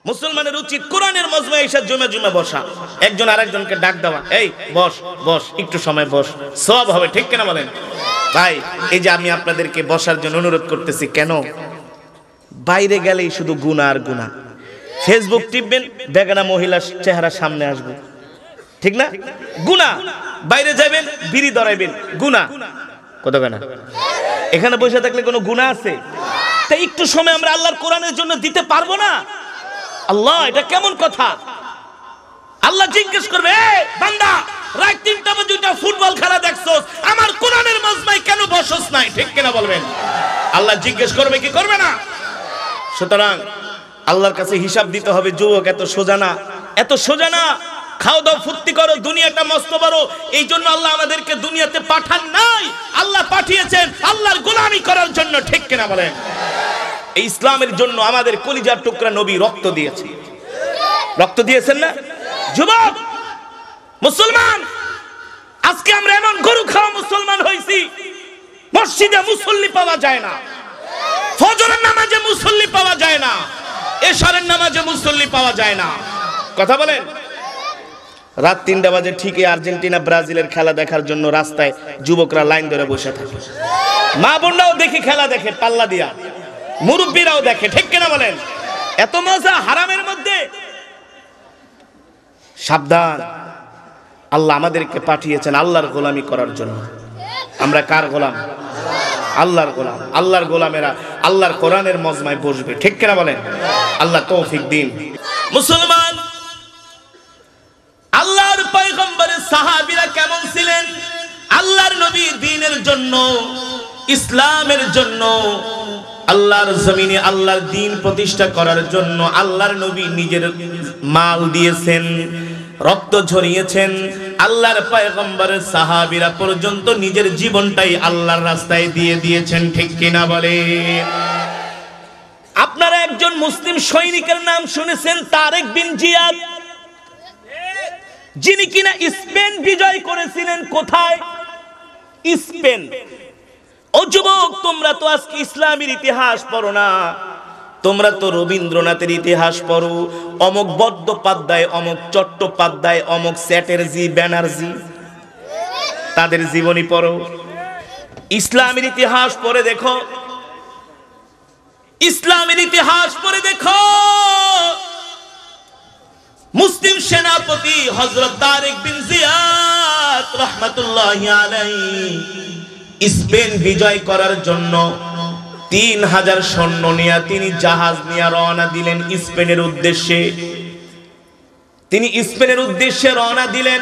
মুসলমানের উচিত কোরআনের মজমায় এসে জমে জমে বসা, একজন আরেকজনকে ডাক দেওয়া, এই বস বস, একটু সময় বস, সব হবে, ঠিক কিনা বলেন? ভাই এই যে আমি আপনাদেরকে বসার জন্য অনুরোধ করতেছি, কেন? বাইরে গেলেই শুধু গুনাহ আর গুনাহ। ফেসবুক টিপবেন, বেগানা মহিলার চেহারা সামনে আসবে, ঠিক না? গুনাহ। বাইরে যাবেন, বিড়ি ধরাইবেন, গুনাহ। কত গানা? এখানে বসে থাকলে কোনো গুনাহ আছে? তাই একটু সময় আমরা আল্লাহর কোরআনের জন্য দিতে পারবো না? আল্লাহ, এটা কেমন কথা? আল্লাহ জিজ্ঞেস করবে, এই বান্দা, রাত ৩টা পর্যন্ত ফুটবল খেলা দেখছস, আমার কোরআনের মজমায় কেন বসস নাই? ঠিক কিনা বলবেন? আল্লাহ জিজ্ঞেস করবে কি করবে না? সুতরাং আল্লাহর কাছে হিসাব দিতে হবে। যুবক, এত সোজা না, এত সোজা না। খাও দাও, ফুর্তি করো, দুনিয়াটা মস্ত বড়। এই জন্য আল্লাহ আমাদেরকে দুনিয়াতে পাঠান নাই, আল্লাহ পাঠিয়েছেন আল্লাহর গোলামি করার জন্য, ঠিক কিনা বলেন? এই ইসলামের জন্য আমাদের কলিজার টুকরা নবী রক্ত দিয়েছে, রক্ত দিয়েছেন না? যুবক মুসলমান, আজকে আমরা এমন গরু খাওয়া মুসলমান হইছি, মসজিদে মুসল্লি পাওয়া যায় না, ফজরের নামাজে মুসল্লি পাওয়া যায় না, এশারের নামাজে মুসল্লি পাওয়া যায় না। কথা বলেন? রাত ৩টা বাজে ঠিকই আর্জেন্টিনা ব্রাজিলের খেলা দেখার জন্য রাস্তায় যুবকরা লাইন ধরে বসে থাকে। মা বোনরাও দেখি খেলা দেখে পাল্লা দিয়া, মুরব্বীরাও দেখে, ঠিক কিনা বলেন? এত মজা হারামের মধ্যে। সাবধান, আল্লাহ আমাদেরকে পাঠিয়েছেন আল্লাহর গোলামি করার জন্য। আমরা কার গোলাম? আল্লাহর গোলাম। আল্লাহর গোলামেরা আল্লাহর কোরআনের মজমায় বসবে, ঠিক কিনা বলেন? আল্লাহ তৌফিক দিন। মুসলমান, আল্লাহর পয়গম্বরের সাহাবীরা কেমন ছিলেন? আল্লাহর নবী দ্বীনের জন্য, ইসলামের জন্য, আল্লাহর জমিনে আল্লাহর দ্বীন প্রতিষ্ঠা করার জন্য আল্লাহর নবী নিজের মাল দিয়েছেন, রক্ত ঝরিয়েছেন। আল্লাহর পয়গম্বরের সাহাবীরা পর্যন্ত নিজের জীবনটাই আল্লাহর রাস্তায় দিয়ে দিয়েছেন, ঠিক কিনা বলেন? আপনারা একজন মুসলিম সৈনিকের নাম শুনেছেন, তারেক বিন জিয়াদ, যিনি কিনা স্পেন বিজয় করেছিলেন। কোথায়? স্পেন। ও যুবক, তোমরা তো আজকে ইসলামের ইতিহাস পড়ো না, তোমরা তো রবীন্দ্রনাথের ইতিহাস পড়ো, অমুক বন্দ্যোপাধ্যায়, অমুক চট্টোপাধ্যায়, অমুক চ্যাটার্জি, ব্যানার্জি, তাদের জীবনী পড়ো। ইসলামের ইতিহাস পড়ে দেখো, ইসলামের ইতিহাস পড়ে দেখো। মুসলিম সেনাপতি হযরত তারেক বিন জিয়াদ রাহমাতুল্লাহি আলাইহি স্পেন বিজয় করার জন্য ৩০০০ সৈন্য নিয়ে তিনি জাহাজ নিয়ে রওনা দিলেন স্পেনের উদ্দেশ্যে। তিনি স্পেনের উদ্দেশ্যে রওনা দিলেন।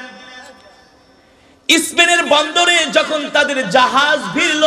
স্পেনের বন্দরে যখন তাদের জাহাজ ভিড়ল,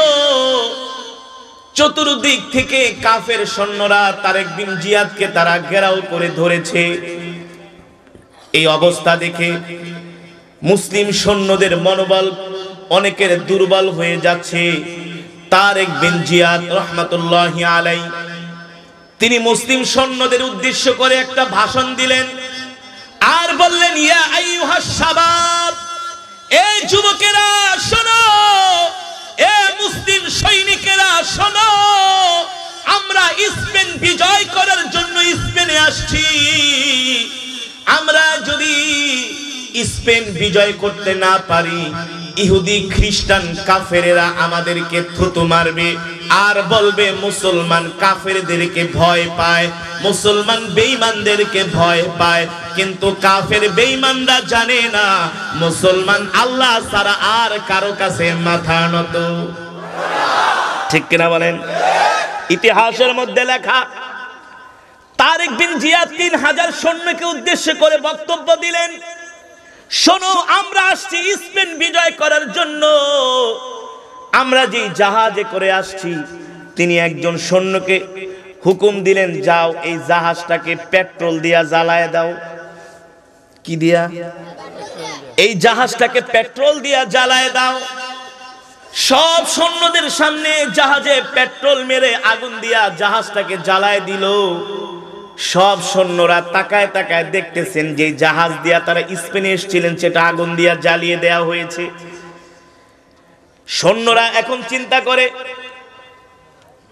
চতুর্দিক থেকে কাফের সৈন্যরা তারেক বিন জিয়াদকে তারা ঘেরাও করে ধরেছে। এই অবস্থা দেখে মুসলিম সৈন্যদের মনোবল অনেকের দুর্বল হয়ে যাচ্ছে। তারেক বিন জিয়াদ রাহমাতুল্লাহি আলাইহি তিনি মুসলিম সৈন্যদের উদ্দেশ্য করে একটা ভাষণ দিলেন আর বললেন, ইয়া আইয়ুহাস শাবাব, এই যুবকেরা শোনো, এ মুসলিম সৈনিকেরা শোনো, আমরা স্পেন বিজয় করার জন্য স্পেনে আসছি। আমরা যদি স্পেন বিজয় করতে না পারি, ইহুদি খ্রিস্টান কাফেরেরা আমাদেরকে থুতু মারবে আর বলবে মুসলমান কাফেরদেরকে ভয় পায়, মুসলমান বেঈমানদেরকে ভয় পায়। কিন্তু কাফের বেঈমানরা জানে না মুসলমান আল্লাহ ছাড়া আর কারো কাছে মাথা নত, ঠিক কিনা বলেন? ইতিহাসের মধ্যে লেখা। তারেক বিন জিয়াদ ৩০০০ সৈন্যকে উদ্দেশ্য করে বক্তব্য দিলেন, শোনো, আমরা আসছি স্পেন বিজয় করার জন্য। আমরা যে জাহাজে করে আসছি, তিনি একজন সৈন্যকে হুকুম দিলেন, যাও এই জাহাজটাকে পেট্রোল দিয়া জ্বালায় দাও। কি দিয়া? এই জাহাজটাকে পেট্রোল দিয়া জ্বালায় দাও। সব সৈন্যদের সামনে জাহাজে পেট্রোল মেরে আগুন দিয়া জাহাজটাকে জ্বালায় দিল। সব সৈন্যরা তাকায় তাকায় দেখতেছেন যে জাহাজ দিয়া তারা স্পেনে এসেছিলেন সেটা আগুন দিয়া জ্বালিয়ে দেয়া হয়েছে। সৈন্যরা এখন চিন্তা করে,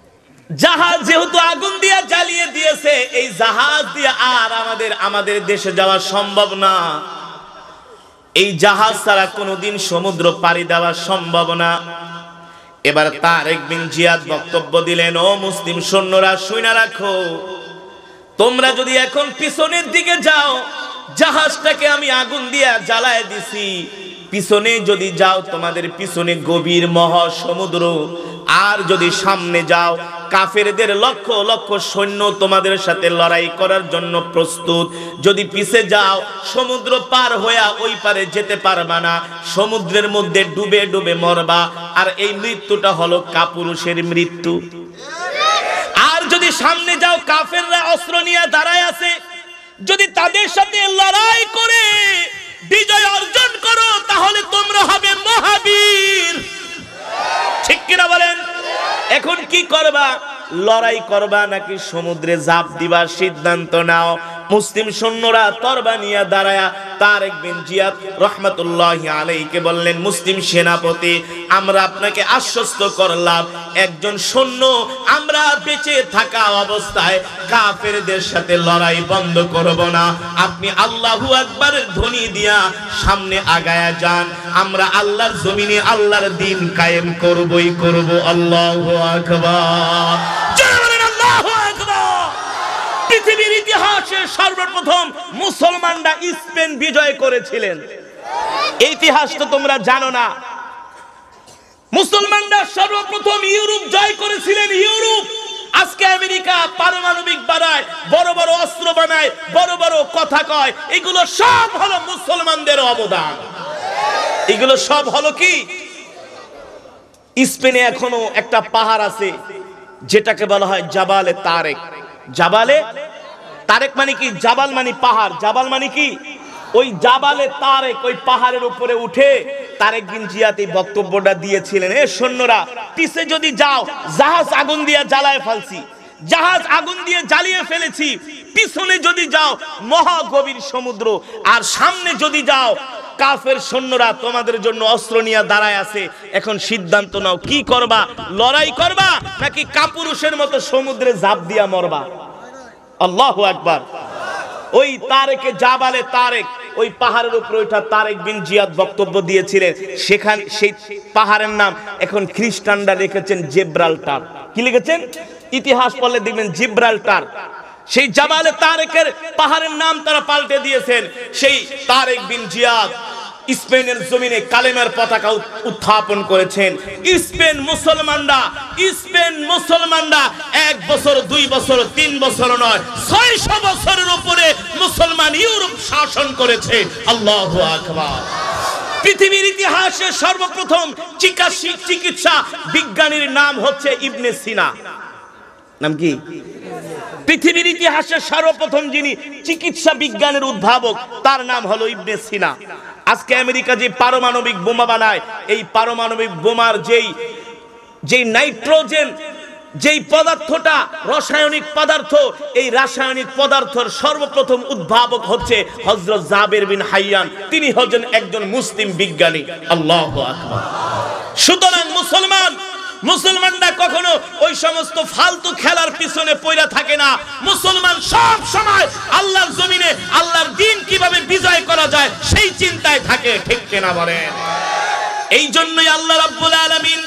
জাহাজ যেহেতু আগুন দিয়ে জ্বালিয়ে দিয়েছে, এই জাহাজ দিয়ে আর আমাদের দেশে যাওয়া সম্ভব না। এই জাহাজ ছাড়া কোনোদিন সমুদ্র পাড়ি দেওয়া সম্ভব না। এবার তারেক বিন জিয়াদ বক্তব্য দিলেন, ও মুসলিম সৈন্যরা শুনে রাখো, তোমরা যদি এখন পিছনের দিকে যাও, জাহাজটাকে আমি আগুন দিয়ে জ্বালায় দিছি, পিছনে যদি যাও তোমাদের পিছনে গভীর মহাসমুদ্র, আর যদি সামনে যাও কাফেরদের লক্ষ লক্ষ সৈন্য তোমাদের সাথে লড়াই করার জন্য প্রস্তুত। যদি পিছে যাও সমুদ্র পার হয়ে ওই পারে যেতে পারবা না, সমুদ্রের মধ্যে ডুবে ডুবে মরবা, আর এই মৃত্যুটা হলো কাপুরুষের মৃত্যু। আর যদি সামনে যাও কাফেররা অস্ত্র নিয়ে দাঁড়ায় আছে, যদি তাদের সাথে লড়াই করে বিজয় অর্জন করো তাহলে তোমরা হবে মহাবীর। ঠিক কিনা বলেন? এখন কি করবা? লড়াই করবা নাকি সমুদ্রে ঝাঁপ দিবা? সিদ্ধান্ত নাও। মুসলিম সৈন্যরা তরবারি নিয়ে দাঁড়ায়া তারেক বিন জিয়াদ রাহমাতুল্লাহি আলাইহিকে বললেন, মুসলিম সেনাপতি, আমরা আপনাকে আশ্বস্ত করলাম, একজন সৈন্য আমরা বেঁচে থাকা অবস্থায় কাফেরদের সাথে লড়াই বন্ধ করব না। আপনি আল্লাহু আকবারের ধ্বনি দিয়া সামনে আগায়া যান, আমরা আল্লাহর জমিনে আল্লাহর দ্বীন কায়েম করবই করব। আল্লাহু আকবার। পৃথিবীর ইতিহাসে সর্বপ্রথম মুসলমানরা স্পেন বিজয় করেছিলেন, এই ইতিহাস তো তোমরা জানো না। মুসলমানরা সর্বপ্রথম ইউরোপ জয় করেছিলেন। ইউরোপ আজকে আমেরিকা পারমাণবিক বানায়, বড় বড় অস্ত্র বানায়, বড় বড় কথা কয়, এগুলো সব হলো মুসলমানদের অবদান। এগুলো সব হলো কি? স্পেনে এখনো একটা পাহাড় আছে যেটাকে বলা হয় জাবালে তারেক। জাবালে তারেক মানে কি? জাবাল মানে পাহাড়, জাবাল মানে কি? ওই জাবালে তারেক, ওই পাহাড়ের উপরে উঠে তারেক বিন জিয়াদ এই বক্তব্যটা দিয়েছিলেন, এ সৈন্যরা পিছে যদি যাও, জাহাজ আগুন দিয়ে জ্বালায় ফেলছি, জাহাজ আগুন দিয়ে জ্বালিয়ে ফেলেছি, পিছনে যদি যাও মহা গভীর সমুদ্র, আর সামনে যদি যাও কাফের সৈন্যরা তোমাদের জন্য অস্ত্র নিয়ে দাঁড়ায় আছে। এখন সিদ্ধান্ত নাও, কি করবা? লড়াই করবা নাকি কাপুরুষের মতো সমুদ্রে ঝাঁপ দিয়া মরবা? আল্লাহু আকবার। ওই তারেকে জাবালে তারেক, ওই পাহাড়ের উপরে ওইটা তারেক বিন জিয়াদ বক্তব্য দিয়েছিলেন। সেখানে সেই পাহাড়ের নাম এখন খ্রিস্টানরা লিখেছেন জিব্রাল্টার। কি লিখেছেন? ইতিহাস পড়লে দেখবেন জিব্রাল্টার। সেই জাবালে তারেকের পাহাড়ের নাম তারা পাল্টে দিয়েছেন। সেই তারেক বিন জিয়াদ স্পেনের জমিনে কালেমার পতাকা উত্থাপন করেছেন। স্পেন মুসলমানরা 1 বছর 2 বছর 3 বছর নয়, 600 বছরের উপরে মুসলমান ইউরোপ শাসন করেছে। আল্লাহু আকবার। পৃথিবীর ইতিহাসে সর্বপ্রথম চিকিৎসা বিজ্ঞানীর নাম হচ্ছে ইবনে সিনা। নাম কি? পৃথিবীর ইতিহাসে সর্বপ্রথম যিনি চিকিৎসা বিজ্ঞানের উদ্ভাবক, তার নাম হলো ইবনে সিনা। আজকে আমেরিকা যে পারমাণবিক বোমা বানায়, এই পারমাণবিক বোমার যেই নাইট্রোজেন, যেই পদার্থটা রাসায়নিক পদার্থ, এই রাসায়নিক পদার্থের সর্বপ্রথম উদ্ভাবক হচ্ছে হযরত জাবের বিন হাইয়ান। তিনি হচ্ছেন একজন মুসলিম বিজ্ঞানী। আল্লাহু আকবার। সুতরাং মুসলমানরা কখনো ওই সমস্ত ফালতু খেলার পিছনে পড়ে থাকে না। মুসলমান সব সময় আল্লাহর জমিনে আল্লাহর দ্বীন কিভাবে বিজয় করা যায় সেই চিন্তায় থাকে। ঠিক কিনা বলেন? এই জন্যই আল্লাহ রাব্বুল আলামিন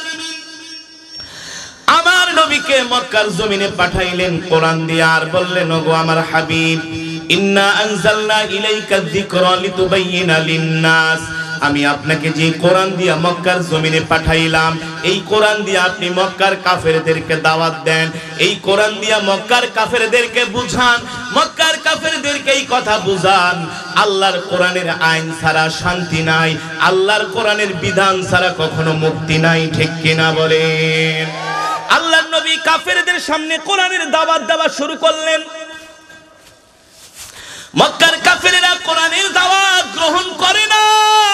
আমার নবীকে মক্কার জমিনে পাঠাইলেন কোরআন দিয়ে, আর বললেন, ওগো আমার হাবিব, ইন্না আনজালনা ইলাইকা যিকরা লিতুবাইয়িনা লিন-নাস, আমি আপনাকে যে কোরআন দিয়া মক্কার জমিনে পাঠাইলাম, এই কোরআন দিয়ে আপনি মক্কার কাফেরদেরকে দাওয়াত দেন, এই কোরআন দিয়া মক্কার কাফেরদেরকে বুঝান, মক্কার কাফেরদেরকে এই কথা বুঝান, আল্লাহর কোরআনের আইন ছাড়া শান্তি নাই, আল্লাহর কোরআনের বিধান ছাড়া কখনো মুক্তি নাই। ঠিক কিনা বলেন? আল্লাহর নবী কাফেরদের সামনে কোরআনের দাওয়াত দেওয়া শুরু করলেন। মক্কার কাফেরেরা কোরআনের দাওয়াত গ্রহণ করে না,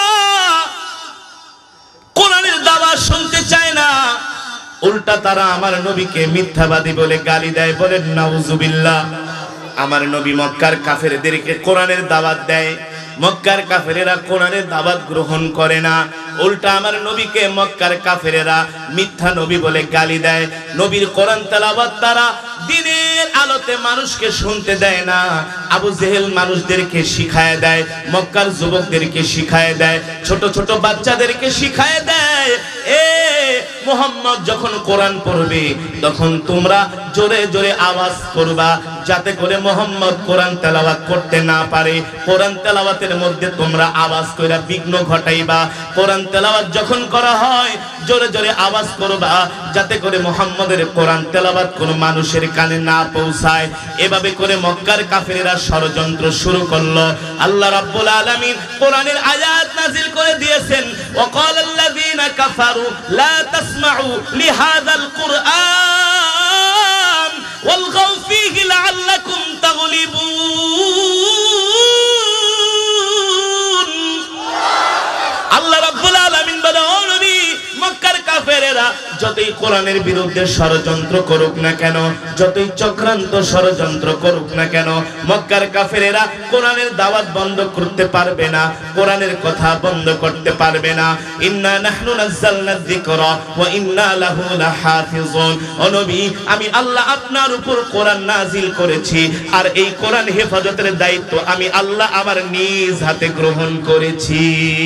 কোরআনের দাওয়াত শুনতে চায় না, উল্টা তারা আমার নবীকে মিথ্যাবাদী বলে গালি দেয়। বলেন নাউজুবিল্লাহ। আমার নবী মক্কার কাফেরদেরকে কোরআনের দাওয়াত দেয়, মক্কার কাফেরেরা কোরআনের দাওয়াত গ্রহণ করে না। উল্টা আমার নবীকে মক্কার কাফেরেরা মিথ্যা নবী বলে গালি দেয়। নবীর কোরআন তেলাওয়াত তারা দিনের আলোতে মানুষকে শুনতে দেয় না। আবু জেহেল মানুষদেরকে শিখায় দেয়, মক্কার যুবকদেরকে শিখায় দেয়, ছোট ছোট বাচ্চাদেরকে শিখায় দেয়, এ মুহাম্মদ যখন কোরআন পড়বে তখন তোমরা জোরে জোরে আওয়াজ করবা, যাতে করে মুহাম্মদ কোরআন তেলাওয়াত করতে না পারে। কোরআন তেলাওয়াতের মধ্যে তোমরা আওয়াজ কইরা বিঘ্ন ঘটাইবা। কোরআন তেলাওয়াত যখন করা হয় জোরে জোরে আওয়াজ করবা, যাতে করে মুহাম্মদের কোরআন তেলাওয়াত কোনো মানুষের কানে না পৌঁছায়। এভাবে করে মক্কার কাফেরেরা ষড়যন্ত্র শুরু করলো। আল্লাহ রাব্বুল আলামিন কোরআনের আয়াত নাযিল করে দিয়েছেন, ওয়াকালাল্লাযীনা কাফারু লা তাসমাউ লিহাযাল কুরআন ওয়ালগাউ ফীহি লাআল্লাকুম তাগলিবুন। আল্লাহ রাব্বুল আলামিন বলে, ও নবী, মক্কার কাফেরেরা যতই কোরআনের বিরুদ্ধে ষড়যন্ত্র করুক না কেন, যতই চক্রান্ত ষড়যন্ত্র করুক না কেন, মক্কার কাফেরেরা কোরআনের দাওয়াত বন্ধ করতে পারবে না, কোরআনের কথা বন্ধ করতে পারবে না। ইন্না নাহনু নাযালনা যিকরা ওয়া ইন্না লাহু লাহাফিজুন। ও নবী, আমি আল্লাহ আপনার উপর কোরআন নাজিল করেছি, আর এই কোরআন হেফাজতের দায়িত্ব আমি আল্লাহ আমার নিজ হাতে গ্রহণ করেছি।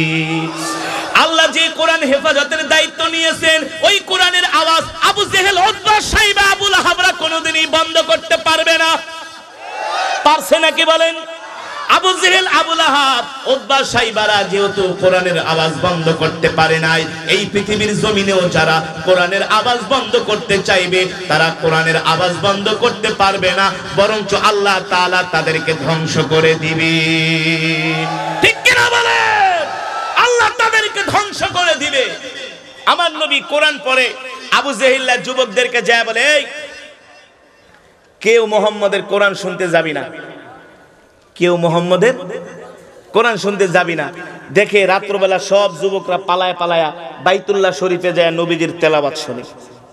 আল্লাহ যে কোরআন হেফাজতের দায়িত্ব নিয়েছেন, ওই কোরআনের আওয়াজ Abu Jahl, Utba, Shaiba, Abu লাহাবরা কোনোদিনই বন্ধ করতে পারবে না। পারছে নাকি বলেন? Abu Jahl, Abu Lahab, Utba, শাইবারা যেহেতু কোরআনের আওয়াজ বন্ধ করতে পারে নাই, এই পৃথিবীর জমিনেও যারা কোরআনের আওয়াজ বন্ধ করতে চাইবে তারা কোরআনের আওয়াজ বন্ধ করতে পারবে না, বরঞ্চ আল্লাহ তাআলা তাদেরকে ধ্বংস করে দিবে। ঠিক কিনা বলেন? আল্লাহ তাদেরকে ধ্বংস করে দিবে। আমার নবী কোরআন পড়ে আবু জেহেল্লা যুবকদেরকে যায় বলে, এই কেউ মুহাম্মদের কোরআন শুনতে যাবি না, কেউ মুহাম্মদের কোরআন শুনতে যাবি না। দেখে রাত্রবেলা সব যুবকরা পালায়া পালায়া বাইতুল্লাহ শরীফে যায় নবীজির তেলাওয়াত শুনে।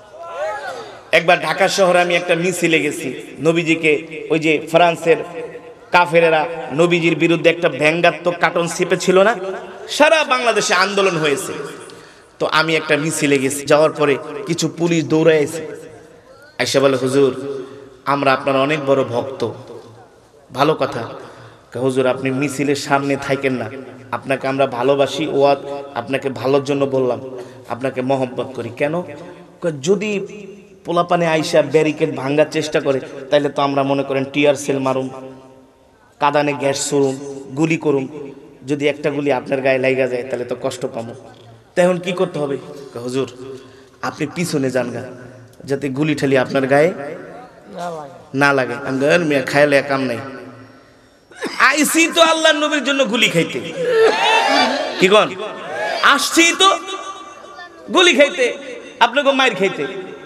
একবার ঢাকা শহরে আমি একটা মিছিলে গেছি, নবীজিকে ওই যে ফ্রান্সের কাফেরেরা নবীজির বিরুদ্ধে একটা ব্যঙ্গাত্মক কার্টুন ছিপেছিল না, সারা বাংলাদেশে আন্দোলন হয়েছে। তো আমি একটা মিছিলে গেছি, যাওয়ার পরে কিছু পুলিশ দৌড়ায় এসে আইসা বলে, হুজুর আমরা আপনার অনেক বড় ভক্ত। ভালো কথা, হুজুর আপনি মিছিলের সামনে থাকেন না, আপনাকে আমরা ভালোবাসি, ও আপনাকে ভালোর জন্য বললাম, আপনাকে মহব্বত করি। কেন? যদি পোলাপানে আইসা ব্যারিকেড ভাঙার চেষ্টা করে তাইলে তো আমরা মনে করেন টিয়ার সেল মারুম, কাদানে গ্যাস ছুড়ুম, গুলি করুম, যদি একটা গুলি আপনার গায়ে লাগা যায় তাহলে তো কষ্ট পাবো। তাই এখন কি করতে হবে? হুজুর আপনি পিছনে যান গা, যাতে গুলি ঠালি আপনার গায়ে না লাগে। আমি মিয়া খাইলে কাম নাই, আইসি তো আল্লাহর নবীর জন্য গুলি খাইতে, কি কন? আসছি তো গুলি খাইতে, আপনাকে মাইর খাইতে,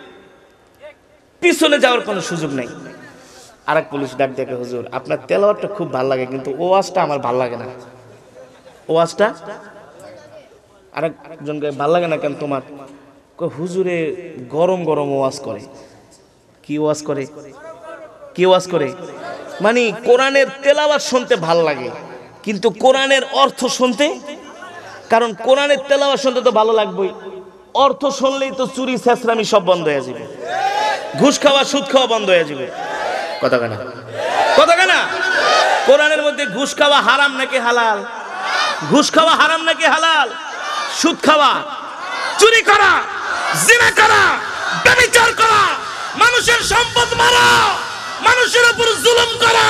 পিছনে যাওয়ার কোনো সুযোগ নাই। আরেক পুলিশ ডাক দেখে, হুজুর আপনার তেলাওয়াতটা খুব ভালো লাগে, কিন্তু ওয়াজটা আমার ভালো লাগে না। ওয়াজটা আরেকজনকে ভালো লাগে না কেন তোমার? হুজুরে গরম গরম ওয়াজ করে। কি ওয়াজ করে? কি ওয়াজ করে? মানে কোরআনের তেলাওয়াত শুনতে ভাল লাগে, কিন্তু কোরআনের অর্থ শুনতে, কারণ কোরআনের তেলাওয়াত শুনতে তো ভালো লাগবেই, অর্থ শুনলেই তো চুরি ছেঁচড়ামি সব বন্ধ হয়ে যাবে, ঘুষ খাওয়া সুদ খাওয়া বন্ধ হয়ে যাবে। কথা কেনা? কথা কেনা? কোরআনের মধ্যে ঘুষ খাওয়া হারাম নাকি হালাল? ঘুষ খাওয়া হারাম নাকি হালাল? সুদ খাওয়া, চুরি করা, জিনা করা, ব্যভিচার করা, মানুষের সম্পদ মারা, মানুষের উপর জুলুম করা,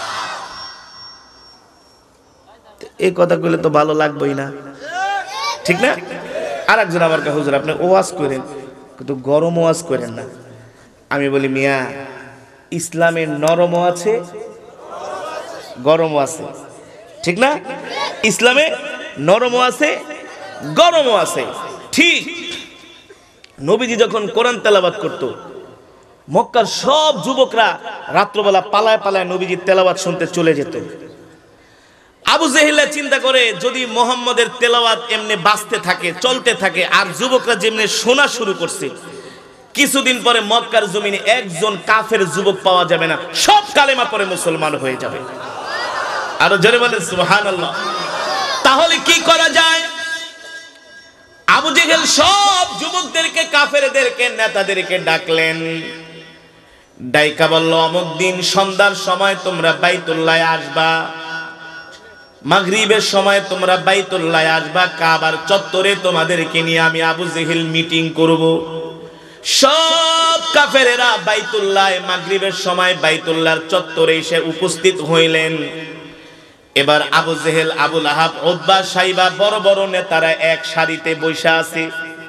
এই কথাগুলো তো ভালো লাগবেই না, ঠিক না? আর একজন আমার কাছে, হুজুর আপনি ওয়াজ করেন কিন্তু গরম ওয়াজ করেন না। আমি বলি, মিয়া ইসলামের নরমও আছে গরমও আছে, ঠিক না? ইসলামে নরমও আছে গরমও আছে। ঠিক নবীজি যখন কোরআন তেলাওয়াত করত, মক্কার সব যুবকরা রাত্রবেলা পালায় পালায় নবীজির তেলাওয়াত শুনতে চলে যেত। আবু জেহেল চিন্তা করে, যদি মুহাম্মদের তেলাওয়াত এমনি বাজতে থাকে, চলতে থাকে, আর যুবকরা যেমনি শোনা শুরু করছে, কিছুদিন পরে মক্কার জমিনে একজন কাফের যুবক পাওয়া যাবে না, সব কালেমা পড়ে মুসলমান হয়ে যাবে। আরো জোরে বলেন সুবহানাল্লাহ। তাহলে কি করা যায়? আবু জেহেল সব যুবকদেরকে, কাফেরদেরকে, নেতাদেরকে ডাকলেন। ডাইকা বলল, অমুক দিন সন্ধ্যার সময় তোমরা বাইতুল্লাহ আসবা, মাগরিবের সময় তোমরা বাইতুল্লাহ আসবা, কাবার চত্বরে তোমাদেরকে নিয়ে আমি আবু জেহেল মিটিং করব। সব কাফেরেরা বাইতুল্লাহ মাগরিবের সময় বাইতুল্লাহর চত্বরে এসে উপস্থিত হইলেন। এবার Abu Jahl, Abu Lahab, Utba, Shaiba বড় বড় নেতারা এক সারিতে বসে আছে।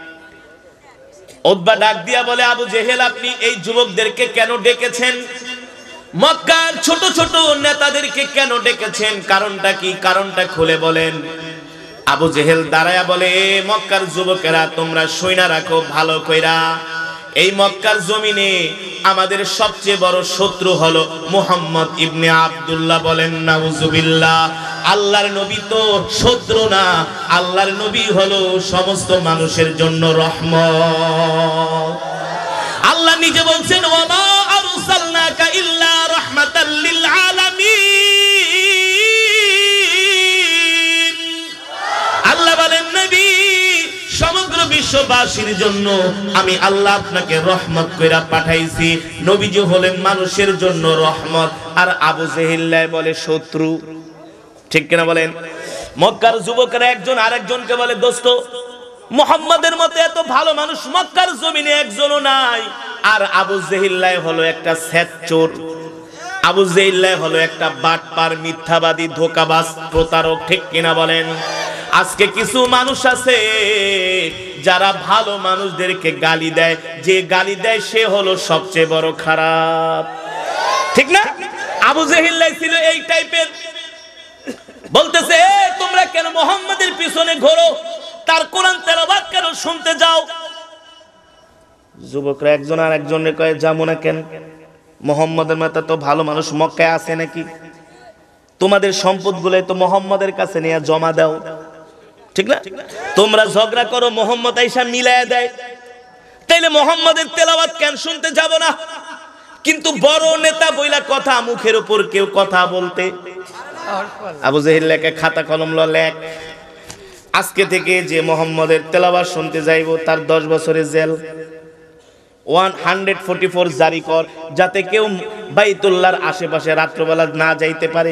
উতবা ডাক দিয়া বলে, আবু জেহেল আপনি এই যুবকদেরকে কেন ডেকেছেন? মক্কার ছোট ছোট নেতাদেরকে কেন ডেকেছেন? কারণটা কি? কারণটা খুলে বলেন। আবু জেহেল দাঁড়ায়া বলে, মক্কার যুবকেরা তোমরা শুইনা রাখো ভালো কইরা, এই মক্কার জমিনে আমাদের সবচেয়ে বড় শত্রু হলো মুহাম্মদ ইবনে আব্দুল্লাহ। বলেন নাউজুবিল্লাহ। আল্লাহর নবী তো শত্রু না, আল্লাহর নবী হলো সমস্ত মানুষের জন্য রহমত। আল্লাহ নিজে বলছেন, ওয়ামা আরসালনাকা ইল্লা রাহমাতাল লিল আলামিন। আল্লাহ বলেন, নবী সমগ্র বিশ্ববাসীর জন্য আমি আল্লাহ আপনাকে রহমত কইরা পাঠাইছি। নবীজি হলেন মানুষের জন্য রহমত, আর আবু জেহেল বলে শত্রু। ঠিক কিনা বলেন? মক্কার যুবকেরা একজন আরেকজনকে বলে, দোস্ত মুহাম্মাদের মতো এত ভালো মানুষ মক্কার জমিনে একজনও নাই। আর আবু জেহেল হলো একটা সেচ্চোর, আবু জেহেল হলো একটা বাটপার, মিথ্যাবাদী, ধোঁকাবাজ, প্রতারক। ঠিক কিনা বলেন? আজকে কিছু মানুষ আছে যারা ভালো মানুষদেরকে গালি দেয়, যে গালি দেয় সে হলো সবচেয়ে বড় খারাপ। ঠিক না? আবু জেহেল ছিল এই টাইপের। বলতেছে, তোমরা কেন মুহাম্মাদের পিছনে ঘোরো? তার কোরআন তেলাওয়াত কেন শুনতে যাও? যুবকরা একজন আর একজনের কয়ে, যাবো না কেন? মুহাম্মাদের মতো তো ভালো মানুষ মক্কায় আছে নাকি? তোমাদের সম্পদগুলো তো মুহাম্মাদের কাছে নিয়ে জমা দাও। ঠিক না? তোমরা ঝগড়া করো, মুহাম্মদ আইসা মিলায়া দেয়, তাইলে মুহাম্মাদের তেলাওয়াত কেন শুনতে যাব না? কিন্তু বড় নেতা বইলা কথা, মুখের উপর কেউ কথা বলতে। আবু জেহেল লেখে, খাতা কলম লেখ, আজকে থেকে যে মুহাম্মাদের তেলাওয়াত শুনতে যাইব তার 10 বছরের জেল। 144 জারি কর, যাতে কেউ বাইতুল্লাহর আশেপাশে রাত্রবেলা না যাইতে পারে।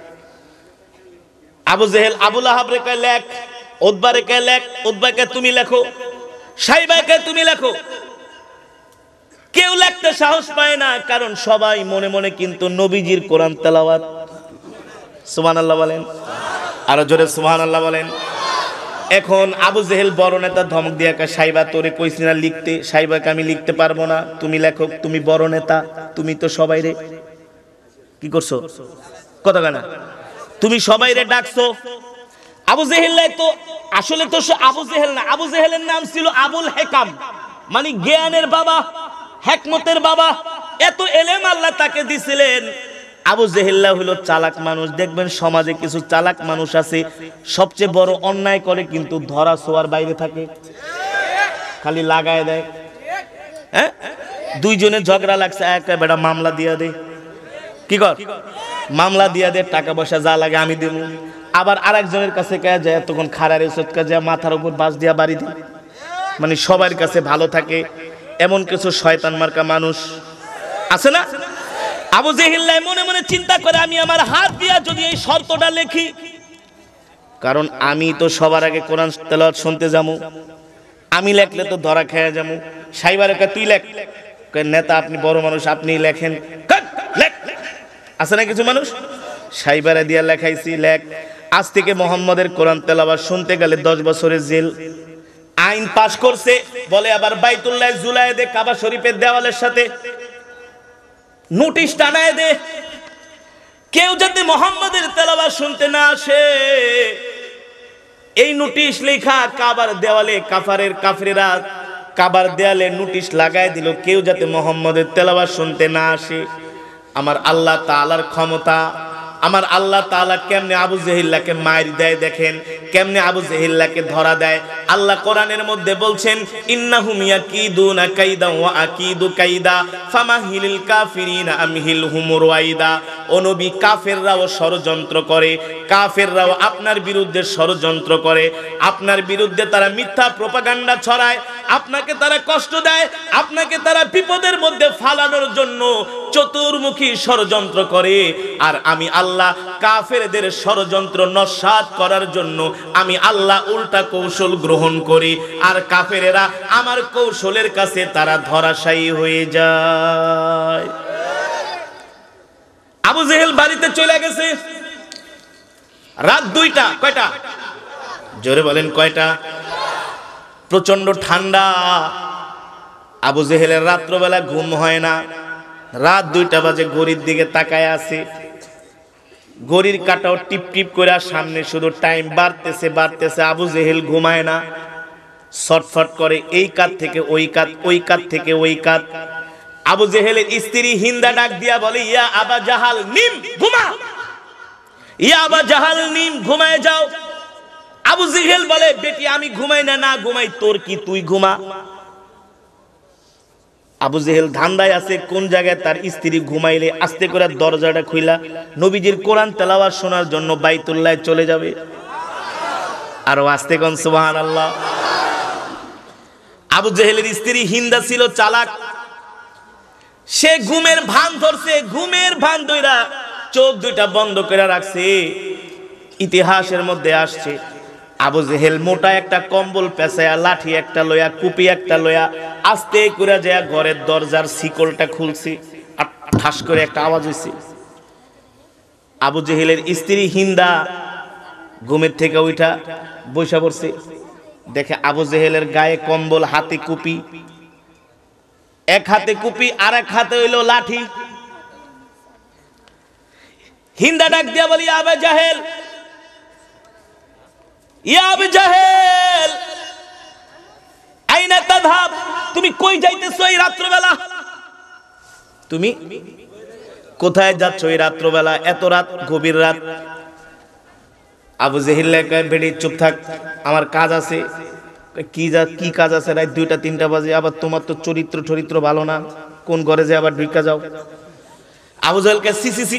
আবু জেহেল আবু লাহাব রে কয় লেখ, উতবা রে কয় লেখ, উতবাকে তুমি লেখো, সাইবাকে তুমি লেখো। কেউ লিখতে সাহস পায় না, কারণ সবাই মনে মনে কিন্তু নবীজির কোরআন তেলাওয়াত। সুবহানাল্লাহ বলেন, আরো জোরে সুবহানাল্লাহ বলেন। এখন আবু জেহেল বড় নেতা ধমক দিয়া কয়, সাইবা তোরে কইছি না লিখতে? সাইবাকে আমি লিখতে পারবো না, তুমি লেখো, তুমি বড় নেতা, তুমি তো সবাই রে কি করছো? কথা কেনা? তুমি সবাই রে ডাকছো। আবু জেহেল তো আসলে তো আবু জেহেল না, আবু জেহেলের নাম ছিল আবুল হেকাম, মানে জ্ঞানের বাবা, হিকমতের বাবা। এত এলেম আল্লাহ তাকে দিছিলেন। আবু জেহেল হলো চালাক মানুষ। দেখবেন সমাজে কিছু চালাক মানুষ আছে, সবচেয়ে বড় অন্যায় করে কিন্তু ধরা ছোঁয়ার বাইরে থাকে, খালি লাগায় দেয়। হ্যাঁ, দুইজনের ঝগড়া লাগছে, একটা বেটা মামলা দিয়া দে, কি কর মামলা দিয়া দে, টাকা পয়সা যা লাগে আমি দেব। আবার আরেকজনের কাছে কে যায়, তখন খাড়ার ওষুধ কে যায়, মাথার উপর বাস দিয়া বাড়ি দেয়, মানে সবার কাছে ভালো থাকে। এমন কিছু শয়তান মার্কা মানুষ আছে না? আবু জেহেল মনে মনে চিন্তা করে, আমি আমার হাত দিয়া যদি এই শর্তটা লেখি, কারণ আমি তো সবার আগে কোরআন তেলাওয়াত শুনতে যাবো, আমি লেখলে তো ধরা খেয়ে যাবো। সাইবার তুই লেখ, নেতা আপনি বড় মানুষ, আপনি লেখেন, আছে না কিছু মানুষ? সাইবারে দিয়া লেখাইছি, লেখ, আজ থেকে মুহাম্মাদের কোরআন তেলাওয়াত শুনতে গেলে 10 বছরের জেল। আইন পাশ করছে, বলে আবার বাইতুল্লাহ ঝুলায় দে, কাবা শরীফের দেওয়ালের সাথে নোটিশ টানায় দে, কেউ যাতে মুহাম্মাদের তেলাওয়াত শুনতে না আসে। এই নোটিশ লেখা কাবার দেওয়ালে, কাফেরেরা কাবার দেওয়ালে নোটিশ লাগায় দিল, কেউ যাতে মুহাম্মাদের তেলাওয়াত শুনতে না আসে। আমার আল্লাহ তাআলার ক্ষমতা, আমার আল্লাহ তাআলা কেমনে আবু জেহেলকে মার দেয় দেখেন, কেমনে আবু জেহেলকে ধরা দেয়। আল্লাহ কোরআনের মধ্যে বলছেন ইন্নাহুম ইয়াকিদুনা কাইদা ওয়া আকিদু কাইদা ফামাহিলিল কাফিরিনা আমহিলহুম রুয়াইদা। ও নবী, কাফেররাও ষড়যন্ত্র করে, কাফেররাও আপনার বিরুদ্ধে ষড়যন্ত্র করে, আপনার বিরুদ্ধে তারা মিথ্যা প্রপাগান্ডা ছড়ায়, আপনাকে তারা কষ্ট দেয়, আপনাকে তারা বিপদের মধ্যে ফালানোর জন্য চতুর্মুখী ষড়যন্ত্র করে। আর আমি আল্লাহ কাফেরদের ষড়যন্ত্র নস্যাৎ করার জন্য আমি আল্লাহ উল্টা কৌশল গ্রহণ করি, আর কাফেরেরা আমার কৌশলের কাছে তারা ধরাশায়ী হয়ে যায়। আবু জেহেল বাড়িতে চলে গেছে রাত 2টা। কয়টা? জোরে বলেন কয়টা? প্রচন্ড ঠান্ডা। আবু জেহেলের রাত্রবেলা ঘুম হয় না। রাত 2টা বাজে, ঘড়ির দিকে তাকায় আছে। ঘড়ির কাঁটাও টিপ টিপ করে সামনে শুধু টাইম বাড়তেছে বাড়তেছে। আবু জেহেল ঘুমায় না, ছটফট করে, এই কাত থেকে ওই কাত, ওই কাত থেকে ওই কাত। আবু জেহেলের স্ত্রী হিন্দা ডাক দিয়া বলে, ইয়া আবা জাহাল নিম, ঘুমা, ইয়া আবা জাহাল নিম, ঘুমায় যাও। আবু জেহেল বলে, বেটি আমি ঘুমাই না, না ঘুমাই, তোর কি, তুই ঘুমা। আবু জেহেল ধান্দায় আছে কোন জায়গায় তার স্ত্রী ঘুমাইলে আস্তে করে দরজাটা খুইলা নবীজির কোরআন তেলাওয়াত শোনার জন্য বাইতুল্লাহ চলে যাবে। আর আস্তে কোন সুবহানাল্লাহ। আবু জেহেলের স্ত্রী হিন্দা ছিল চালাক, সে ঘুমের ভান ধরছে, ঘুমের ভান ধইরা চোখ 2টা বন্ধ করে রাখছে। ইতিহাসের মধ্যে আসছে আবু জেহেল মোটা একটা কম্বল পেঁচায়া, লাঠি একটা লয়া, কুপি একটা লয়া আস্তে করে যায় ঘরের দরজার শিকলটা খুলছে, আর ঠাস করে একটা আওয়াজ হইছে। আবু জেহেলের স্ত্রী হিন্দা ঘুমের থেকে উঠা বসে পড়ছে, দেখে আবু জেহেলের গায়ে কম্বল, হাতে কুপি, এক হাতে কুপি আর এক হাতে হইল লাঠি। হিন্দা ডাক দিয়া বলি, আবু জাহেল, ইয়া আবু জাহেল আইনা তাযহাব, তুমি কই যাইতেছো এই রাত্রবেলা? তুমি কোথায় যাচ্ছ এই রাত্রবেলা, এত রাত, গভীর রাত? আবু জেহেল কয়, বেটি চুপ থাক, আমার কাজ আছে। কি কাজ আছে? রাত 2টা 3টা বাজে, আবার তোমার তো চরিত্র ভালো না, কোন ঘরে যে আবার ঢুকা যাও। আবু জেহেল কে সি সি সি,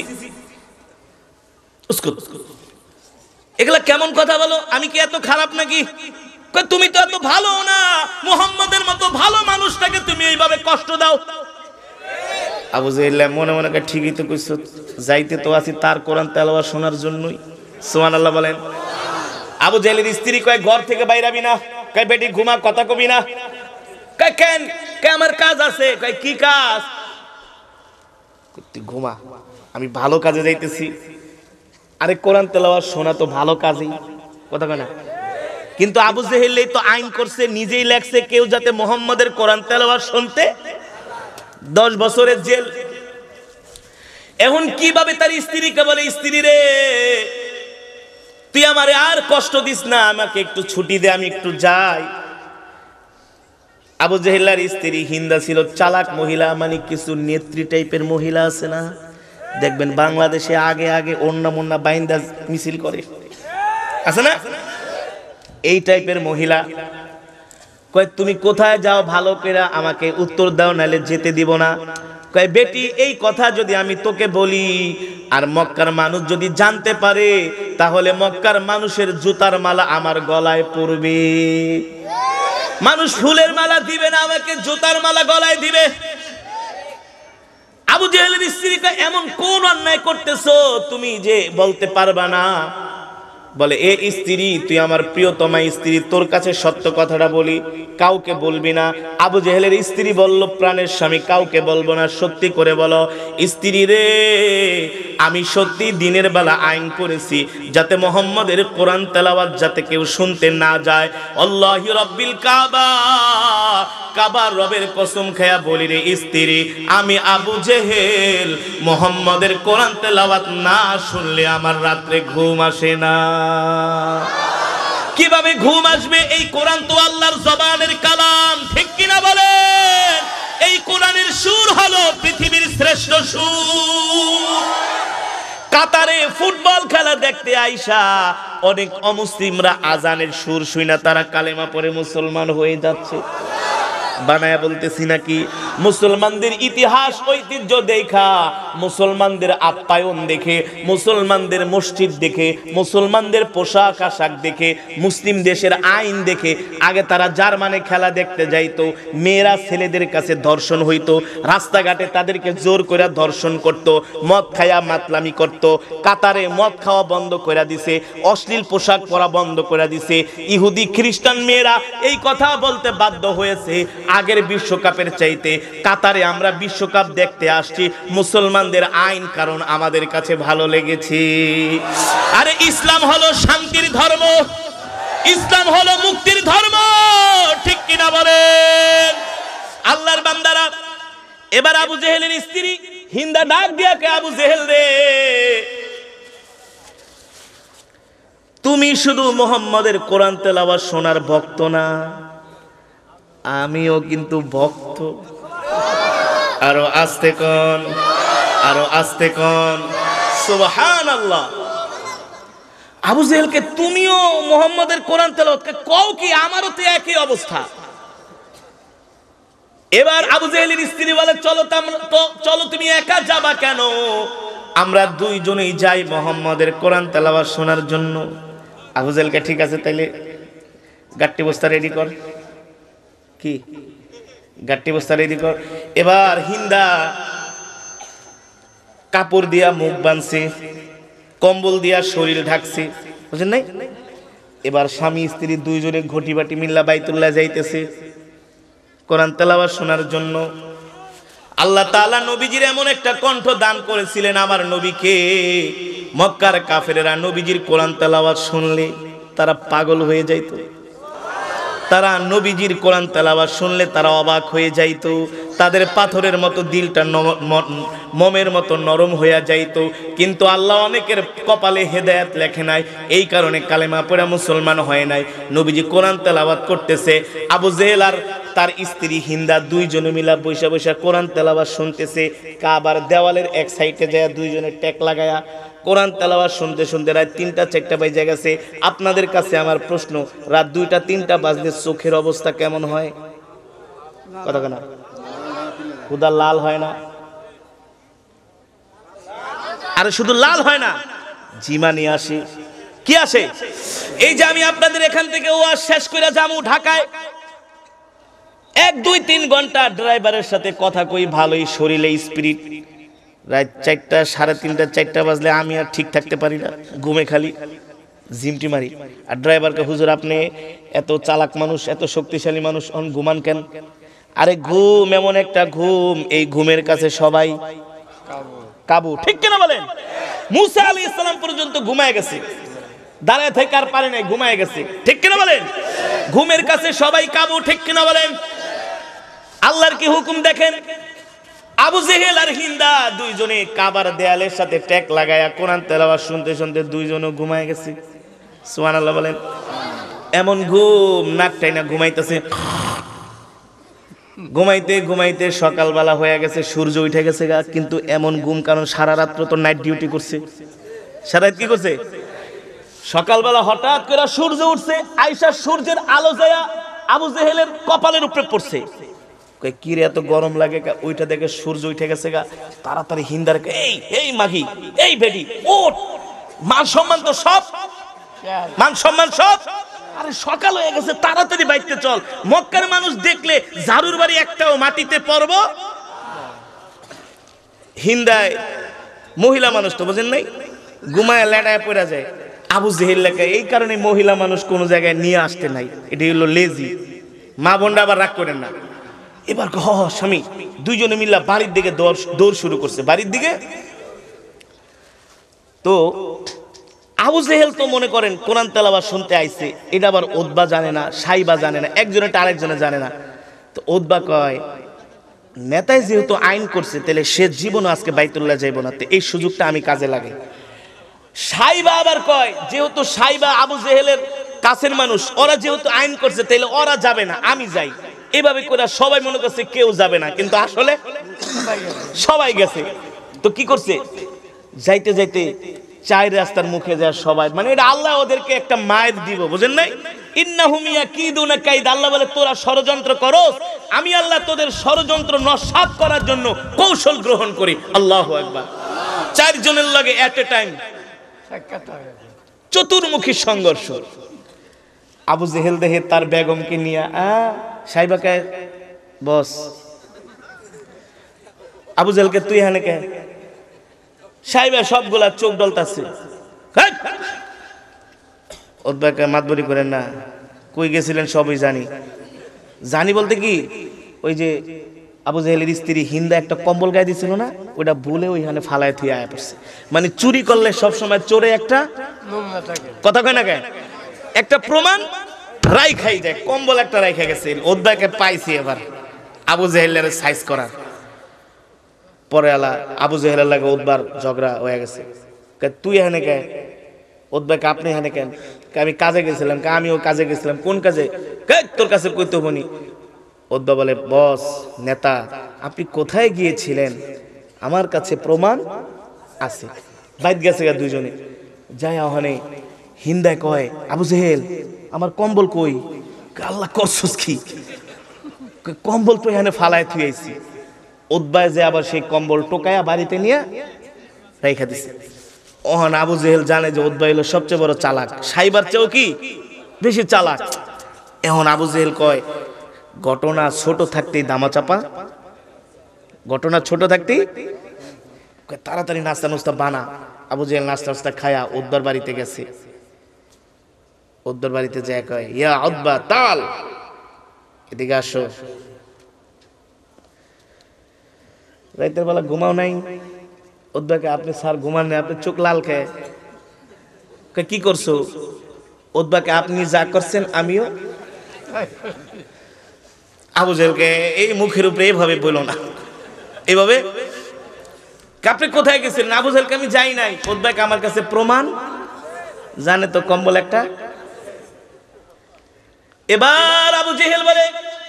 এগুলা কেমন কথা বলো? আমি কি এত খারাপ নাকি? তুমি তো এত ভালো না, মুহাম্মাদের মতো ভালো মানুষটাকে তুমি এইভাবে কষ্ট দাও। আবু জেহেল মনে মনে কয়, ঠিকই তো কইছো, যাইতে তো আছি তার কোরআন তেলাওয়াত শোনার জন্যই। সুবহানাল্লাহ বলেন। আবু জেহেলের স্ত্রী কয়, ঘর থেকে বাইরাবি না। কয়, বেটি ঘুমা, কথা কবি না। কয়, কেন? কয়, আমার কাজ আছে। কয়, কি কাজ? তুই ঘুমা, আমি ভালো কাজে যাইতেছি। আরে কোরআন তেলাওয়াত শোনা তো ভালো কাজই, কথা কয় না? কিন্তু আবু জেহেল তো আইন করছে, নিজেই লেখছে, কেউ যাতে মুহাম্মাদের কোরআন তেলাওয়াত শুনতে 10 বছরের জেল। এখন কিভাবে তার স্ত্রীকে বলে, স্ত্রী রে তুই আমারে আর কষ্ট দিস না, আমাকে একটু ছুটি দে, আমি একটু যাই। আবু জেহেলের স্ত্রী হিন্দা ছিল চালাক মহিলা, মানে কিছু নেত্রী টাইপের মহিলা আছে না, দেখবেন বাংলাদেশে আগে আগে ওন্না মোন্না বাইন্দা মিছিল করে, আছে না? এই টাইপের মহিলা কয়, তুমি কোথায় যাও ভালো করে আমাকে উত্তর দাও, নাহলে যেতে দিব না। কয়, বেটি এই কথা যদি আমি তোকে বলি আর মক্কার মানুষ যদি জানতে পারে, তাহলে মক্কার মানুষের জুতার মালা আমার গলায় পড়বে। মানুষ ফুলের মালা দিবে না, আমাকে জুতার মালা গলায় দিবে। আবু জেহেলের স্ত্রী কয়, এমন কোন অন্যায় করতেছো তুমি যে বলতে পারবা না? বলে, এ স্ত্রী, তুই আমার প্রিয়তমা স্ত্রী, তোর কাছে সত্য কথাটা বলি, কাউকে বলবি না। আবু জেহেলের স্ত্রী বলল, প্রাণের স্বামী, কাউকে বলবো না, সত্যি করে বলো। স্ত্রী রে, আমি সত্যি দিনের বেলা আইন করেছি যাতে মুহাম্মাদের কোরআন তেলাওয়াত যাতে কেউ শুনতে না যায়। আল্লাহি রাব্বিল কাবা, কাবার রবের কসম খায়া বলি রে স্ত্রী, আমি আবু জেহেল মুহাম্মাদের কোরআন তেলাওয়াত না শুনলে আমার রাত্রে ঘুম আসে না। কিভাবে ঘুম আসবে? এই কোরআন তো আল্লাহর জবানের কালাম, ঠিক কিনা বলেন? এই কোরআনের সুর হলো পৃথিবীর শ্রেষ্ঠ সুর। কাতারে ফুটবল খেলা দেখতে আইসা অনেক অমুসলিমরা আজানের সুর শুইনা তারা কালেমা পড়ে মুসলমান হয়ে যাচ্ছে। বানায়া বলতেছি নাকি? মুসলমানদের ইতিহাস ঐতিহ্য দেখা, মুসলমানদের আপ্যায়ন দেখে, মুসলমানদের মসজিদ দেখে, মুসলমানদের পোশাক আশাক দেখে, মুসলিম দেশের আইন দেখে আগে তারা জার্মানে খেলা দেখতে যাইতো, মেয়েরা ছেলেদের কাছে ধর্ষণ হইতো, রাস্তাঘাটে তাদেরকে জোর করে ধর্ষণ করত, মদ খায়া মাতলামি করত। কাতারে মদ খাওয়া বন্ধ করে দিছে, অশ্লীল পোশাক পরা বন্ধ করে দিছে। ইহুদি খ্রিস্টান মেয়েরা এই কথা বলতে বাধ্য হয়েছে আগের বিশ্বকাপের চাইতে কাতারে আমরা বিশ্বকাপ দেখতে আসছি মুসলমানদের আইন কারণ আমাদের কাছে ভালো লেগেছে। আরে ইসলাম হলো শান্তির ধর্ম, ইসলাম হলো মুক্তির ধর্ম, ঠিক কিনা বলেন? আল্লাহর বান্দারা, এবার আবু জেহেলের স্ত্রী হিন্দা ডাক দিয়া কে, আবু জেহেল রে, তুমি শুধু মুহাম্মাদের কোরআন তেলাওয়াত শোনার ভক্ত না, আমিও কিন্তু ভক্ত। আরো আস্তে কোন, আরো আস্তে কোন, সুবহানাল্লাহ। আবু জেহেলকে তুমিও মুহাম্মাদের কোরআন তেলাওয়াতকে কও কি? আমারও তো একই অবস্থা। এবার আবু জেহেলের স্ত্রী বলে, চলো তুমি একা যাবা কেন? আমরা দুইজনেই যাই মুহাম্মাদের কোরআন তেলাওয়াত শোনার জন্য। আবু জেহেলকে ঠিক আছে তাইলে গাট্টি বস্তা রেডি কর। কি গাট্টি বস্তা রেডি কর। এবার হিন্দা কাপড় দিয়া মুখ বাঁধছে, কম্বল দিয়া শরীর ঢাকছে, বুঝেন নাই? এবার স্বামী স্ত্রী দুইজনে ঘটি বাটি মিল্লা বাইতুল্লাহ যাইতেছে কোরআন তেলাওয়াত শোনার জন্য। আল্লাহ তাআলা নবীজির এমন একটা কণ্ঠ দান করেছিলেন, আমার নবীকে মক্কার কাফেরেরা নবীজির কোরআন তেলাওয়াত শুনলে তারা পাগল হয়ে যাইত। তারা নবীজির কোরআন তেলাওয়াত শুনলে তারা অবাক হয়ে যাইত, তাদের পাথরের মতো দিলটা মোমের মতো নরম হয়ে যাইত। কিন্তু আল্লাহ অনেকের কপালে হেদায়েত লেখে নাই, এই কারণে কালেমা পড়া মুসলমান হয় নাই। নবীজি কোরআন তেলাওয়াত করতেছে, আবু জেহেল আর তার স্ত্রী হিন্দা দুইজনে মিলা বৈশা বৈশা কোরআন তেলাওয়াত শুনতেছে। কাবার দেওয়ালের এক সাইডে যায় দুইজনে টেক লাগায়া কোরআন তেলাওয়াত শুনতে শুনতে রাত 3টা 4টা বেজে গেছে। আপনাদের কাছে আমার প্রশ্ন, রাত 2টা 3টা বাজলে চোখের অবস্থা কেমন হয়? কথা কেনা হুদা লাল হয় না? আরে শুধু লাল হয় না, জিমা নিয়ে আসে। কি আসে? এই যে আমি আপনাদের এখান থেকে ওয়াজ শেষ করে যাবো ঢাকায়, 1 2 3 ঘন্টা ড্রাইভারের সাথে কথা কই, ভালোই শরীরে স্পিরিট। রাত 4টা 3:30 4টা বাজলে আমি আর ঠিক থাকতে পারি না, ঘুমে খালি জিমটি মারি। আর ড্রাইভারকে, হুজুর আপনি এত চালাক মানুষ, এত শক্তিশালী মানুষ, ঘুমান কেন? আরে ঘুম এমন একটা ঘুম, এই ঘুমের কাছে সবাই কাবু, ঠিক কিনা বলেন? মুসা আলাইহিস সালাম পর্যন্ত ঘুমায় গেছে, দাঁড়ায় থেকে আর পারে নাই, ঘুমায় গেছে, ঠিক কিনা বলেন? ঘুমের কাছে সবাই কাবু, ঠিক কিনা বলেন? আল্লাহর কি হুকুম দেখেন, আবু জেহেল আর হিন্দা দুইজনে কাবার দেয়ালের সাথে টেক লাগায়া কোরআন তেলাওয়াত শুনতে শুনতে দুইজনও ঘুমায় গেছে। সুবহানাল্লাহ বলেন। এমন ঘুম, নাক টাইনা ঘুমাইতেছে। ঘুমাইতে ঘুমাইতে সকালবেলা হয়ে গেছে, সূর্য উঠে গেছে গা। কিন্তু এমন ঘুম, কারণ সারা রাত্র তো নাইট ডিউটি করছে। সারা রাত কি করছে? সকালবেলা হঠাৎ করে সূর্য উঠছে, আয়েশা সূর্যের আলো যায় আবু জেহেলের কপালের উপরে পড়ছে। কি রে এত গরম লাগে? ওইটা দেখে সূর্য উঠে গেছে গা। তাড়াতাড়ি হিন্দারকে, এই মাগি, এই বেডি ওঠ, মান সম্মান তো সব, মান সম্মান সব। আরে সকাল হয়ে গেছে, তাড়াতাড়ি বাইতে চল। মক্কার মানুষ দেখলে ঝাড়ুর বাড়ি একটাও মাটিতে পড়ব। হিন্দায় মহিলা মানুষ তো বোঝেন নাই, ঘুমায় লেটায় পড়া যায়। আবু জেহেল লেখা, এই কারণে মহিলা মানুষ কোনো জায়গায় নিয়ে আসতে নাই, এটি হলো লেজি। মা বোনরা আবার রাগ করেন না। এবার স্বামী দুইজনে মিল্লা বাড়ির দিকে দৌড় শুরু করছে, বাড়ির দিকে। তো আবু জেহেল তো মনে করেন কোরআন তেলাওয়াত শুনতে আইছে, এটা আবার উতবা জানে না, সাইবা জানে না, একজনে আরেকজনে জানে না। তো উতবা কয়, নেতাই যেহেতু আইন করছে, তাহলে সে জীবনও আজকে বাইতুল্লাহ যাইব না, এই সুযোগটা আমি কাজে লাগে। সাইবা আবার কয়, যেহেতু সাইবা আবু জেহেলের কাছের মানুষ, ওরা যেহেতু আইন করছে, তাহলে ওরা যাবে না, আমি যাই। এভাবে করে সবাই মনে করছে কেউ যাবে না, কিন্তু আসলে সবাই গেছে। তো কি করছে, যাইতে যাইতে চার রাস্তার মুখে যায় সবাই, মানে এটা আল্লাহ ওদেরকে একটা মায়ের দিব, বুঝেন নাই? ইন্নাহুম ইয়াকিদুনা কাইদ, আল্লাহ বলে তোরা ষড়যন্ত্র করস, আমি আল্লাহ তোদের ষড়যন্ত্র নস্যাৎ করার জন্য কৌশল গ্রহণ করি। আল্লাহু আকবার। চারজনের লাগে এট এ টাইম চতুর্মুখী সংঘর্ষ। আবু জেহেল দেহে তার বেগমকে নিয়ে সাইবাকে বস, আবু জেহেলকে তুই হানে কে? সাইবা সবগুলা চোখ ডলতাছে, ওদ্বাকে মাতবরি করেন না, কই গেছিলেন সবই জানি। জানি বলতে কি, ওই যে আবু জেহেলের স্ত্রী হিন্দা একটা কম্বল গায়ে দিছিল না, ওটা ভুলে ওইখানে ফালায় থুয়ে আয়া পড়ছে। মানে চুরি করলে সবসময় চোরে একটা কথা কয় না কে, একটা প্রমাণ রাই খাই যায়, কম্বল একটা রাই খাই গেছে। ওদ্বাকে পাইছি এবার আবু জেহেলের সাইজ করার পরে আলা আবু জেহেলের লাগে ওদ্বার ঝগড়া হয়ে গেছে। তুই এখানে কে? ওদ্বাকে আপনি এখানে কেন? আমি কাজে গেছিলাম। আমিও কাজে গেছিলাম। কোন কাজে? তোর কাছে কইতে হবনি। ওদ্বা বলে বস নেতা আপনি কোথায় গিয়েছিলেন? আমার কাছে প্রমাণ আছে। বাইত গেছে দুইজনে যায়, ওখানে হিন্দায় কয় আবু জেহেল আমার কম্বল কই? আল্লাহ করছস কি? কম্বল তো এখানে ফালায় থুয়েছি। ওদ্বায় যে আবার সেই কম্বল টোকায়া বাড়িতে নিয়ে রেখে দিছে। ওহান আবু জেহেল জানে যে ওদ্বা হলো সবচেয়ে বড় চালাক, সাইবার চেয়েও কি বেশি চালাক। এখন আবু জেহেল কয় ঘটনা ছোট থাকতেই দামাচাপা, ঘটনা ছোট থাকতেই তাড়াতাড়ি নাস্তা নুস্তা বানা। আবু জেহেল নাস্তা নাস্তা খায়া ওদ্বার বাড়িতে গেছে। ওদ্বার বাড়িতে যায় কয় ইয়া ওদ্বা তাল, এদিকে আসো। রাতের বেলা ঘুমাও নাই? ওদ্বাকে আপনি স্যার ঘুমান নেই, আপনি চোখ লাল খেয়ে কি করছো? ওদ্বাকে আপনি যা করছেন আমিও। আবু জেহেলকে এই মুখের উপরে এইভাবে বলো না, এইভাবে আপনি কোথায় গেছিলেন? আবু জেহেলকে আমি যাই নাই, ওদ্বাকে আমার কাছে প্রমাণ জানে তো কম্বল একটা। এবার আবু জেহেল বলে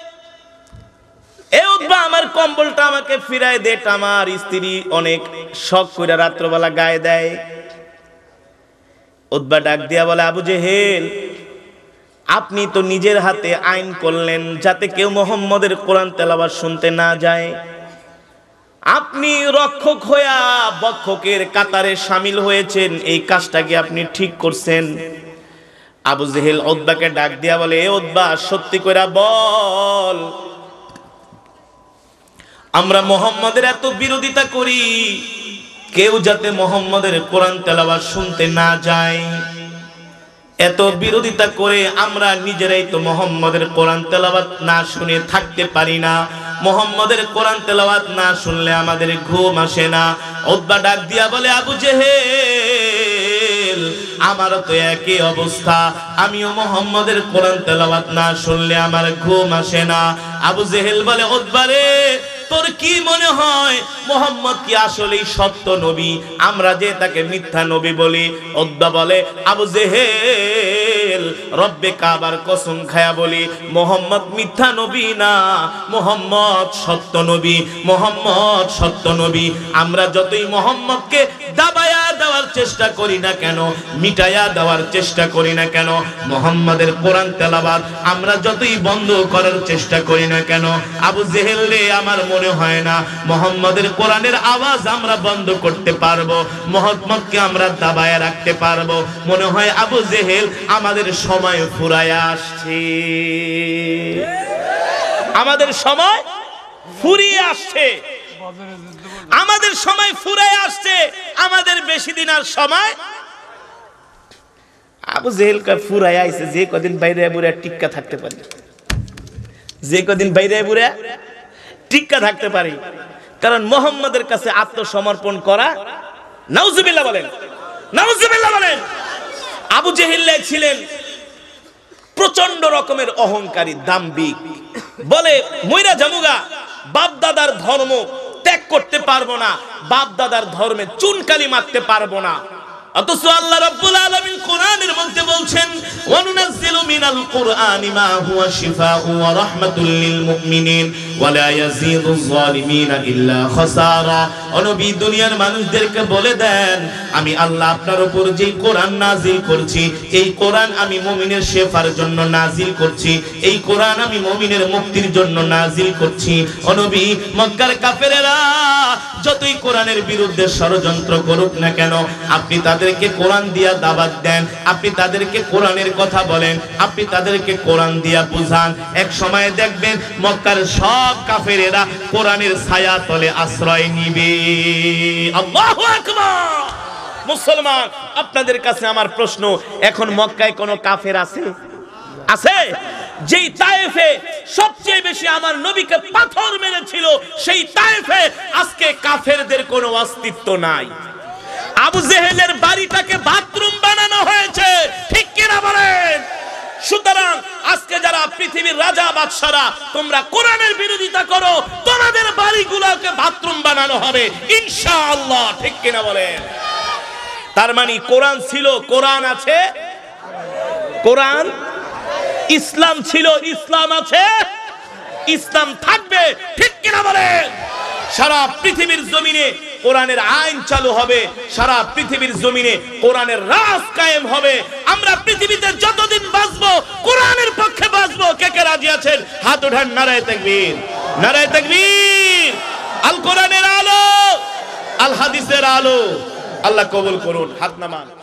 এ ওদ্বা আমার কম্বলটা আমাকে ফিরাই দে, আমার স্ত্রী অনেক শখ করে রাত্রবেলা গায়ে দেয়। ওদ্বা ডাক দিয়া বলে আবু জেহেল আপনি তো নিজের হাতে আইন করলেন যাতে কেউ মুহাম্মদের কোরআন তেলাওয়াত শুনতে না যায়। আপনি রক্ষক হইয়া বক্ষকের কাতারে শামিল হয়েছেন, এই কাজটা কি আপনি ঠিক করছেন? আবু জেহেল ওদ্বাকে ডাক দিয়া বলে এ ওদ্বা সত্যি কইরা বল, আমরা মুহাম্মদের এত বিরোধিতা করি, কেউ যাতে মুহাম্মদের কোরআন তেলাওয়াত শুনতে না যায়, এত বিরোধিতা করে আমরা নিজেরাই তো মুহাম্মদের কোরআন তেলাওয়াত না শুনে থাকতে পারি না। মুহাম্মদের কোরআন তেলাওয়াত না শুনলে আমাদের ঘুম আসে না। ওদ্বা ডাক দিয়া বলে আবু জেহেল আমারও তো একই অবস্থা, আমিও মুহাম্মদের কোরআন তেলাওয়াত না শুনলে আমার ঘুম আসে না। আবু জেহেল বলে ওদ্বা রে তোর কি মনে হয় মুহাম্মদ কি আসলেই সত্য নবী, আমরা যে তাকে মিথ্যা নবী বলি? ওদ্বা বলে আবু জেহেল রব্বে কাবার কসম খায়া বলি মুহাম্মদ মিথ্যা নবী না, মুহাম্মদ সত্য নবী, মুহাম্মদ সত্য নবী। আমরা যতই মুহাম্মদকে দাবায়া দেওয়ার চেষ্টা করি না কেন, মিটায়া দেওয়ার চেষ্টা করি না কেন, মুহাম্মদের কোরআন তেলাওয়াত আমরা যতই বন্ধ করার চেষ্টা করি না কেন, আবু জেহেল রে আমার মনে হয় না মুহাম্মদের কোরআনের আওয়াজ আমরা বন্ধ করতে পারবো, মুহাম্মদকে আমরা দাবায়া রাখতে পারবো। মনে হয় আবু জেহেল আমাদের সময় ফুরায় আসছে, আমাদের সময় ফুরিয়ে আসছে, আমাদের সময় ফুরায় আসছে, আমাদের বেশি দিন আর সময়। আবু জেহেল কা ফুরায় আইছে, যে কদিন বাইরে বুড়া টিক্কা থাকতে পারি, যে কদিন বাইরে বুড়া টিক্কা থাকতে পারি, কারণ মুহাম্মদের কাছে আত্মসমর্পণ করা। নাউজুবিল্লাহ বলেন, নাউজুবিল্লাহ বলেন। আবু জেহেল ছিলেন প্রচন্ড রকমের অহংকারী, দাম্ভিক, বলে মইরা জামুগা, বাপ দাদার ধর্ম ত্যাগ করতে পারবো না, বাপ দাদার ধর্মে চুনকালি মারতে পারবো না। অথচ আল্লাহ রাব্বুল আলামিন কোরআনের মধ্যে বলছেন ওয়ানুনাজ্জিলু মিনাল কুরআনি মা হুয়া শিফাউ ওয়া রাহমাতুল লিল মুমিনিন ওয়া লা ইয়াজিদুজ জালিমিনা ইল্লা খাসারা। ও নবী, দুনিয়ার মানুষদেরকে বলে দেন আমি আল্লাহ আপনার উপর যেই কোরআন নাজিল করছি, এই কোরআন আমি মুমিনের শেফার জন্য নাজিল করছি, এই কোরআন আমি মুমিনের মুক্তির জন্য নাজিল করছি। ও নবী, মক্কার কাফেরেরা যতই কোরআনের বিরুদ্ধে ষড়যন্ত্র করুক না কেন, আপনি তাদেরকে কোরআন দিয়া দাওয়াত দেন, আপনি তাদেরকে কোরআনের কথা বলেন, আপনি তাদেরকে কোরআন দিয়া বুঝান। এক সময় দেখবেন মক্কার সব কাফেরেরা কোরআনের ছায়া তলে আশ্রয় নিবে। আল্লাহু আকবার। মুসলমান, আপনাদের কাছে আমার প্রশ্ন, এখন মক্কায় কোনো কাফের আছে? আছে? যেই তায়েফে সবচেয়ে বেশি আমার নবীকে পাথর মেরেছিল, সেই তায়েফে আজকে কাফেরদের কোনো অস্তিত্ব নাই। আবু জেহেলের বাড়িটাকে বাথরুম বানানো হয়েছে, ঠিক কিনা বলেন? সুতরাং আজকে যারা পৃথিবীর রাজা বাদশারা তোমরা কোরআনের বিরোধিতা করো, তোমাদের বাড়িগুলোকে বাথরুম বানানো হবে ইনশাআল্লাহ, ঠিক কিনা বলেন? তার মানে কোরআন ছিল, কোরআন আছে, কোরআন, ইসলাম ছিল, ইসলাম আছে, ইসলাম থাকবে, ঠিক কিনা বলেন? সারা পৃথিবীর জমিনে কোরআনের আইন চালু হবে, সারা পৃথিবীর জমিনে কোরআনের রাজ কায়েম হবে। আমরা পৃথিবীতে যতদিন বাঁচবো কোরআনের পক্ষে বাঁচবো। কে কে রাজি আছেন? হাত ওঠান। নারায়ে তাকবীর, নারায়ে তাকবীর। আল কোরআনের আলো, আল হাদিসের আলো। আল্লাহ কবুল করুন। হাত নামান।